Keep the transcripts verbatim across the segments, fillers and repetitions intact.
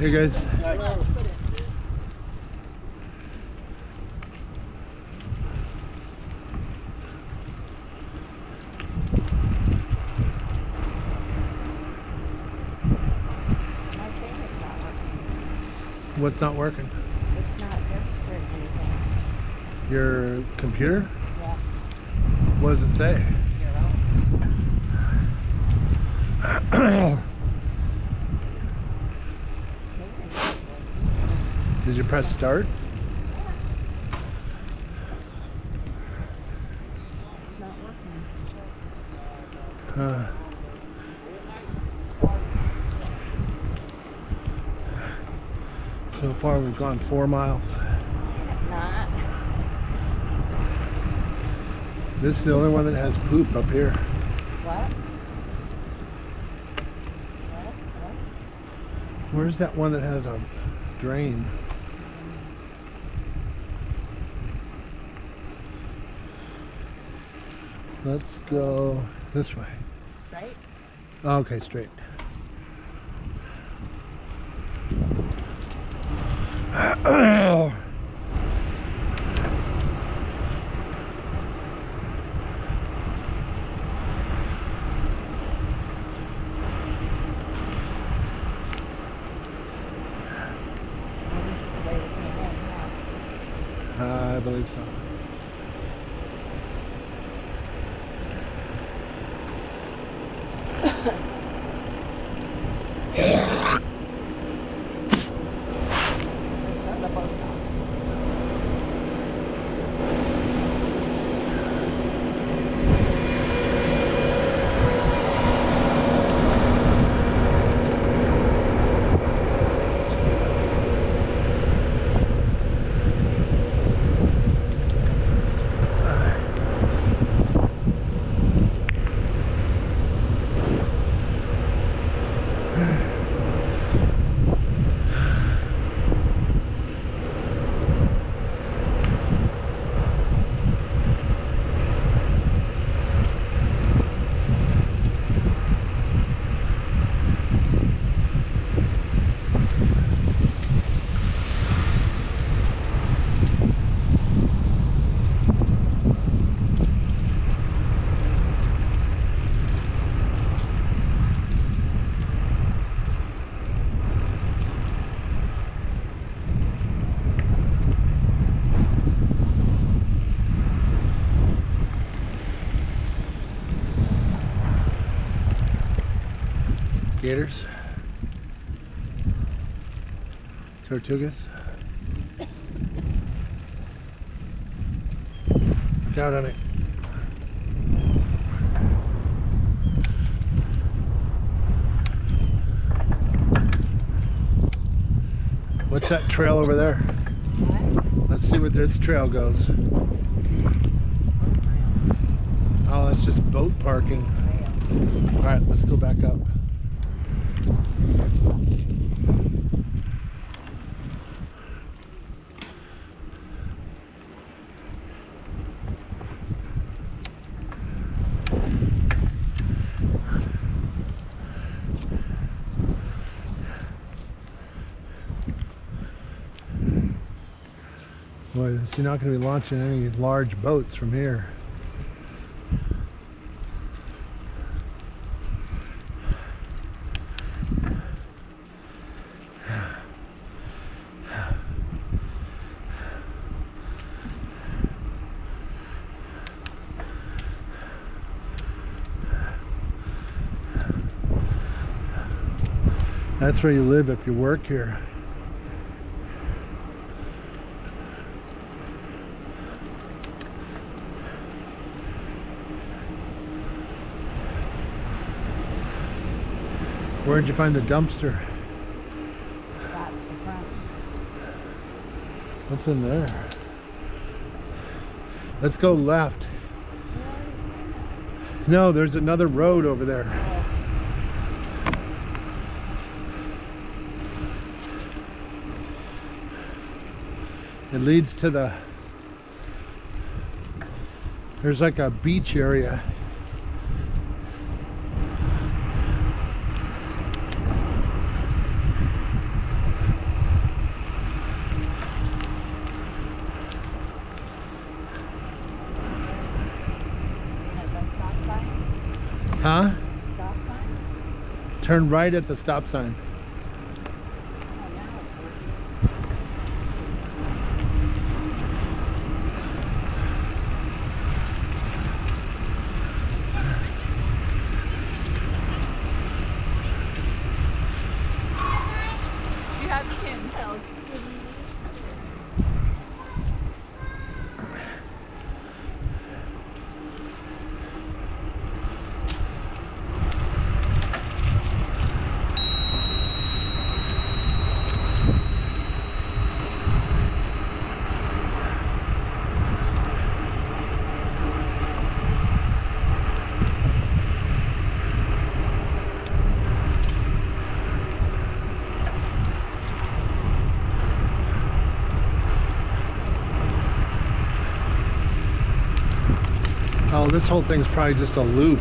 Hey guys. What's not working? It's not registering anything. Your computer? Yeah. What does it say? Zero. Did you press start? It's not working. Uh, so far we've gone four miles. Not. This is the only one that has poop up here. What? What? What? Where's that one that has a drain? Let's go this way. Right? Okay, straight. I believe so. Gators, Tortugas. Look out on it. What's that trail over there? What? Let's see where this trail goes. Oh, that's just boat parking. All right, let's go back up. Boy, you're not going to be launching any large boats from here. That's where you live if you work here. Where'd you find the dumpster? It's out the front. What's in there? Let's go left. No, there's another road over there. It leads to the, there's like a beach area. Huh? Stop sign? Turn right at the stop sign. Oh, now it's working. You have handheld. Oh, this whole thing's probably just a loop.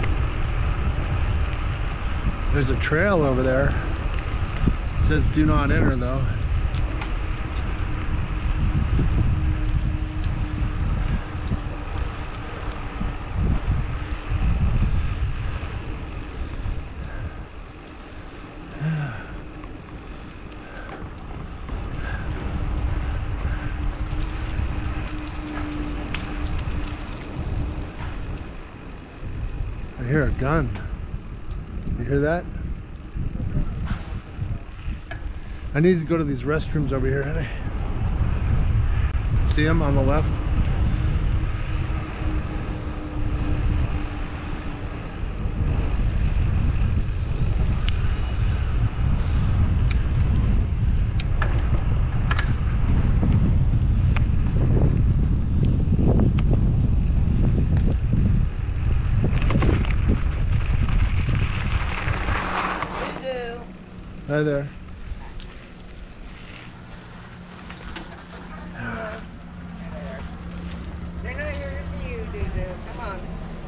There's a trail over there. It says do not enter though. I hear a gun. You hear that? I need to go to these restrooms over here. honey. See them on the left? Hi there. They're not here to see you, Dudu. Come on.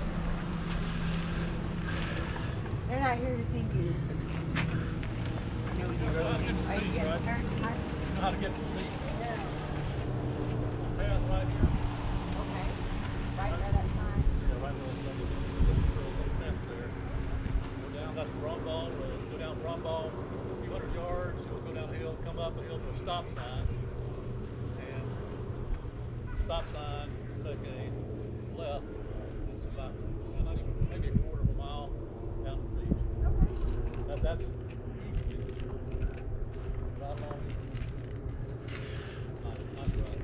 They're not here to see you. No, you really Are you getting hurt? You know how to get to the lead. Yeah. Path right here. Okay. Right where that sign. Yeah, right where the little fence there. Go down, that's Brumball Road. Go down Brumball, a few hundred yards. You'll go downhill, come up the hill to a stop sign. And stop sign, take a left. It's about, well, not even, maybe a quarter of a mile down the beach. Okay. That, that's easy. Not long. Not, not right.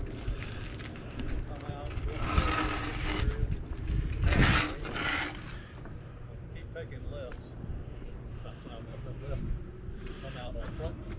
Come out, keep taking lefts. Sometimes I left. Come out on front.